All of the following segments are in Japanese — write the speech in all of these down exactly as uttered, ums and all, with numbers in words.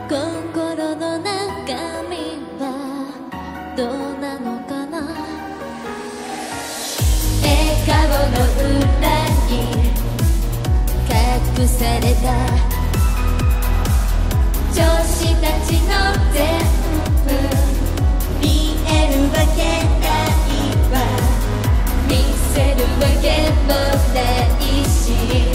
心の中身はどうなのかな。笑顔の裏に隠された女子たちの全部見えるわけないわ、見せるわけもないし、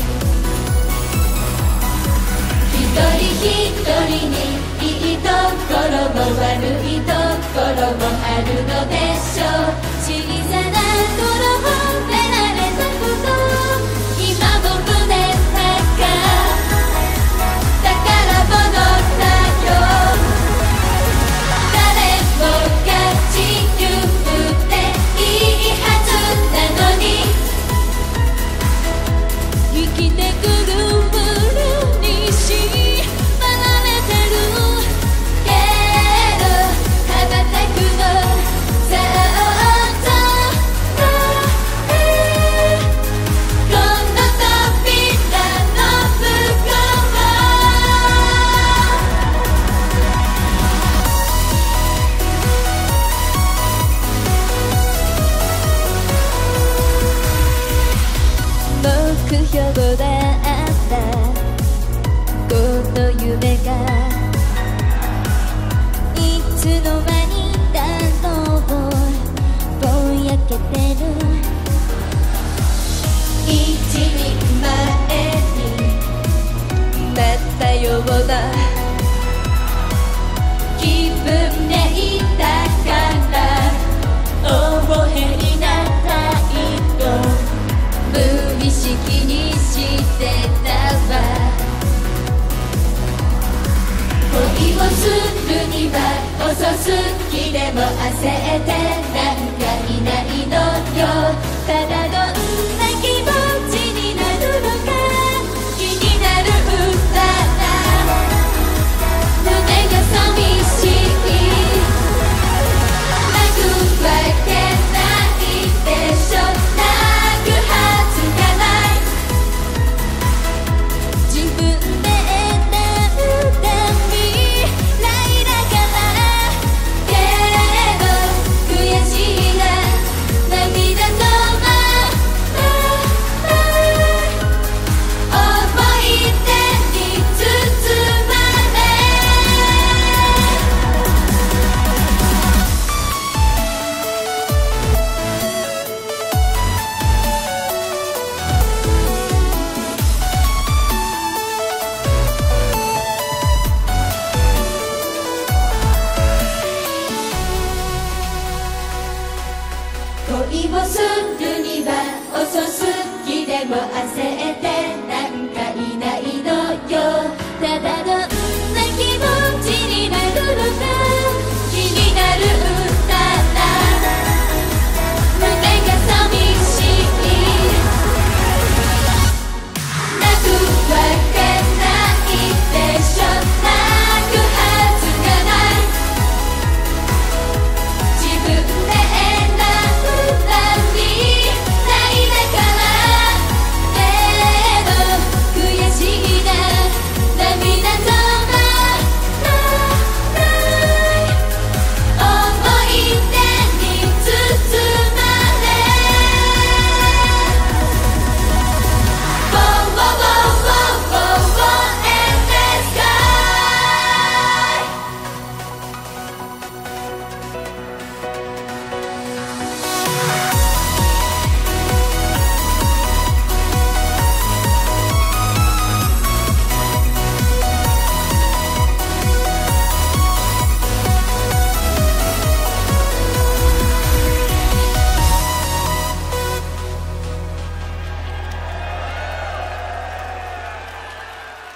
一人一人にいいところも悪いところもあるのでしょう。小さな頃褒められたこと、今も胸の中宝物だよ。誰もが自由でいいはずなのに、生きてくるブルーに縛られてるけど、羽ばたくのさあどうへこの扉の向こう。目標だったこの夢がいつの間にだろうぼやけてる。一人前になったような気分でいたから応援になったいと無意識にしてたわ。恋をするには遅すぎでも焦ってなんかいないのよ。ただどん